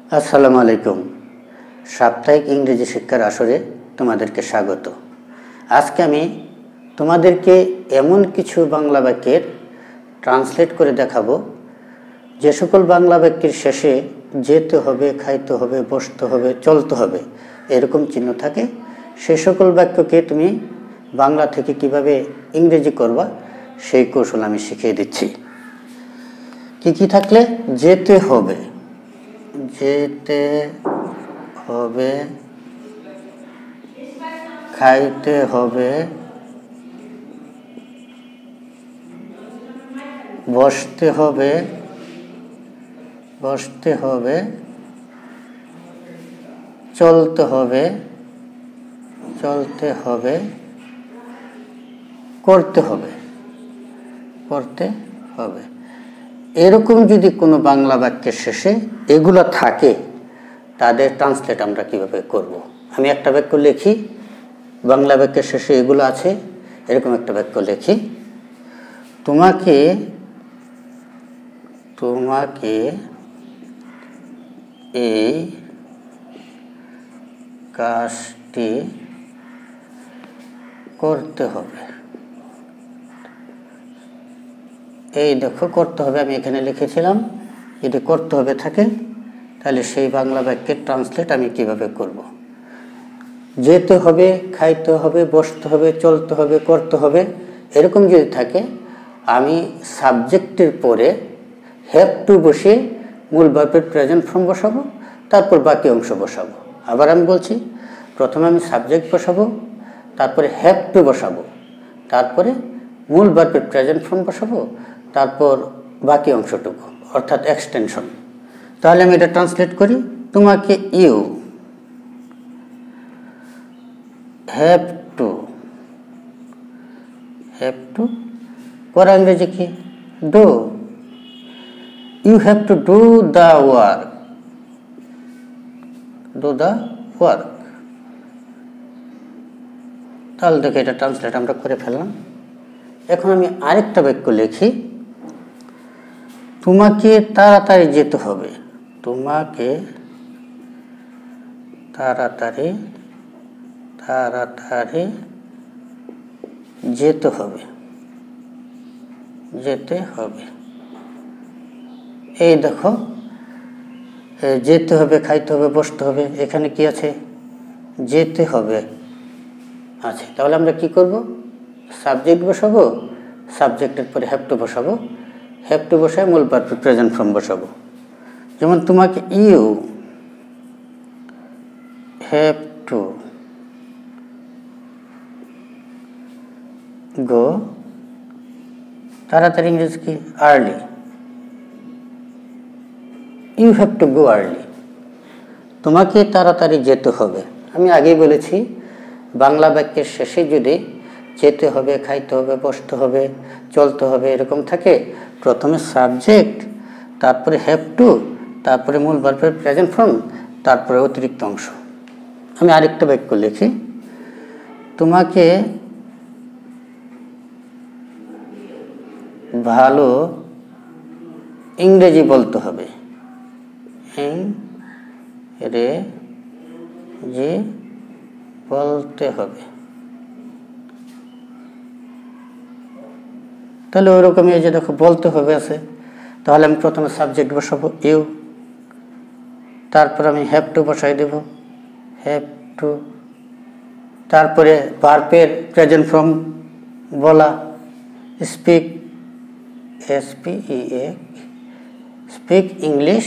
আসসালামু আলাইকুম। সাপ্তাহিক ইংরেজি শিক্ষার আসরে তোমাদেরকে স্বাগত। আজকে আমি তোমাদেরকে এমন কিছু বাংলা বাক্যের ট্রান্সলেট করে দেখাবো যে সকল বাংলা বাক্যের শেষে যেতে হবে, খাইতে হবে, বসতে হবে, চলতে হবে এরকম চিহ্ন থাকে। সে সকল বাক্যকে তুমি বাংলা থেকে কিভাবে ইংরেজি করবা সেই কৌশল আমি শিখিয়ে দিচ্ছি। কি থাকলে যেতে হবে, যেতে হবে, খাইতে হবে, বসতে হবে, চলতে হবে, করতে হবে। এরকম যদি কোনো বাংলা বাক্যের শেষে এগুলো থাকে তাদের ট্রান্সলেট আমরা কিভাবে করব। আমি একটা বাক্য লিখি, বাংলা বাক্যের শেষে এগুলো আছে, এরকম একটা বাক্য লিখি। তোমাকে এই কাজটি করতে হবে। এই দেখো করতে হবে আমি এখানে লিখেছিলাম। যদি করতে হবে থাকে তাহলে সেই বাংলা বাক্যের ট্রান্সলেট আমি কিভাবে করব। যেতে হবে, খাইতে হবে, বসতে হবে, চলতে হবে, করতে হবে এরকম যদি থাকে আমি সাবজেক্টের পরে হ্যাভ টু বসিয়ে মূল ভার্বের প্রেজেন্ট ফর্ম বসাবো, তারপর বাকি অংশ বসাবো। আবার আমি বলছি, প্রথমে আমি সাবজেক্ট বসাবো, তারপরে হ্যাভ টু বসাবো, তারপরে মূল ভার্বের প্রেজেন্ট ফর্ম বসাবো, তারপর বাকি অংশটুকু অর্থাৎ এক্সটেনশন। তাহলে আমি এটা ট্রান্সলেট করি। তোমাকে ইউ হ্যাভ টু করা ইংরেজি কি? Do. You have to do the work. তাহলে দেখে এটা ট্রান্সলেট আমরা করে ফেললাম। এখন আমি আরেকটা বাক্য লিখি। তোমাকে তাড়াতাড়ি যেতে হবে। তোমাকে তাড়াতাড়ি যেতে হবে। এই দেখো যেতে হবে, খাইতে হবে, বসতে হবে, এখানে কি আছে? যেতে হবে আছে। তাহলে আমরা কি করব? সাবজেক্ট বসাবো, সাবজেক্টের পরে হ্যাভ টু বসাবো, হ্যাভ টু বসায় মূল ভার্বের প্রেজেন্ট ফর্ম বসাবো। যেমন তোমাকে ইউ হ্যাভ টু গো, তাড়াতাড়ি ইংরেজি কি? Early. You have to go early. তোমাকে তাড়াতাড়ি যেতে হবে। আমি আগেই বলেছি বাংলা বাক্যের শেষে যদি যেতে হবে, খাইতে হবে, বসতে হবে, চলতে হবে এরকম থাকে, প্রথমে সাবজেক্ট, তারপরে হ্যাভ টু, তারপরে মূল ভার্বের প্রেজেন্ট ফর্ম, তারপরে অতিরিক্ত অংশ। আমি আরেকটা বাক্য লিখি। তোমাকে ভালো ইংরেজি বলতে হবে। তাহলে ওইরকমই এই যে দেখো বলতে হবে আছে। তাহলে আমি প্রথমে সাবজেক্ট বসাবো ইউ, তারপর আমি হ্যাভ টু বসাই দেব, হ্যাভ টু, তারপরে ভার্বের প্রেজেন্ট ফর্ম বলা, স্পিক, স্পিক ইংলিশ,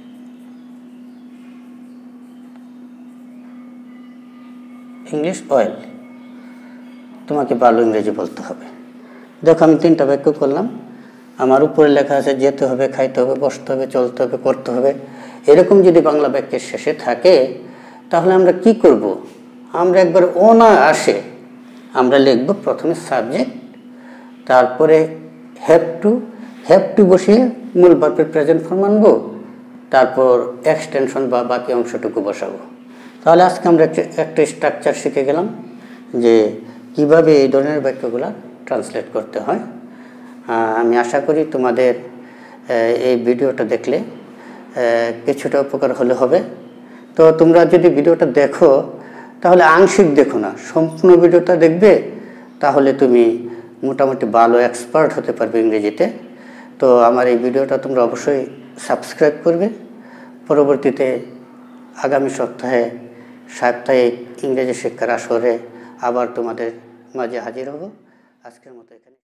ওয়েল। তোমাকে ভালো ইংরেজি বলতে হবে। দেখো আমি 3টা বাক্য করলাম। আমার উপরে লেখা আছে যেতে হবে, খাইতে হবে, বসতে হবে, চলতে হবে, করতে হবে। এরকম যদি বাংলা বাক্যের শেষে থাকে তাহলে আমরা কি করব? আমরা একবার ও না আসে আমরা লিখব প্রথমে সাবজেক্ট, তারপরে হ্যাভ টু বসিয়ে মূল ভার্বের প্রেজেন্ট ফর্ম আনবো, তারপর এক্সটেনশন বা বাকি অংশটুকু বসাবো। তাহলে আজকে আমরা একটা স্ট্রাকচার শিখে গেলাম যে কিভাবে এই ধরনের বাক্যগুলো ট্রান্সলেট করতে হয়। আমি আশা করি তোমাদের এই ভিডিওটা দেখলে কিছুটা উপকার হলে হবে। তো তোমরা যদি ভিডিওটা দেখো তাহলে আংশিক দেখো না, সম্পূর্ণ ভিডিওটা দেখবে, তাহলে তুমি মোটামুটি ভালো এক্সপার্ট হতে পারবে ইংরেজিতে। তো আমার এই ভিডিওটা তোমরা অবশ্যই সাবস্ক্রাইব করবে। পরবর্তীতে আগামী সপ্তাহে সাপ্তাহিক ইংরেজি শিক্ষার আসরে আবার তোমাদের মাঝে হাজির হব। আজকের মতো এখানে।